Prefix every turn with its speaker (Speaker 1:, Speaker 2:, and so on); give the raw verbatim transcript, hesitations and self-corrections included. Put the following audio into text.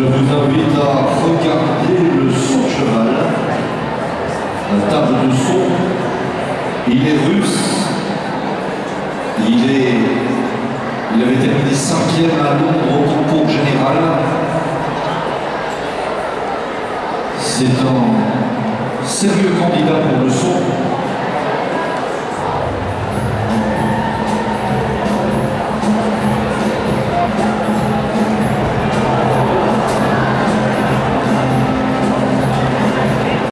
Speaker 1: vous invite à regarder le son de cheval, la table de son. Il est russe, il, est, il avait terminé cinquième à Londres au concours général. C'est un sérieux candidat pour le son.